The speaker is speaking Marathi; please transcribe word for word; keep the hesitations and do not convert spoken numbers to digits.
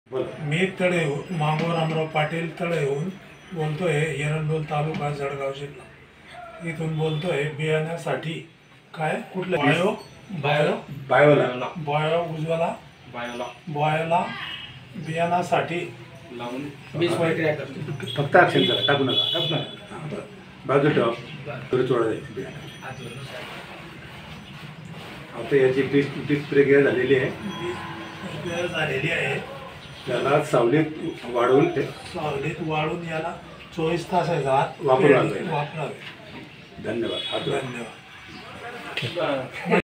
मी तळेहून मांगो रामराव पाटील तळेहून बोलतोय, एरंडोल तालुका जळगाव जिल्हा इथून बोलतोय। बियाण्यासाठी काय कुठलं बायो बायो बायोला बायो उज्ज्वला बायोला बायोला बियाण्यासाठी लावून फक्त अक्षर करा, टाकू नका टाकू नका बाजू ठेवा थोडी थोडं द्यायचं बियाणं। आता याची पीस पीस प्रक्रिया झालेली आहे, वेळ झालेली आहे। त्याला सावलीत वाढवून ते सावलीत वाळून याला चोवीस तासाचा आत वापरावे वापरावे। धन्यवाद. हा धन्यवाद।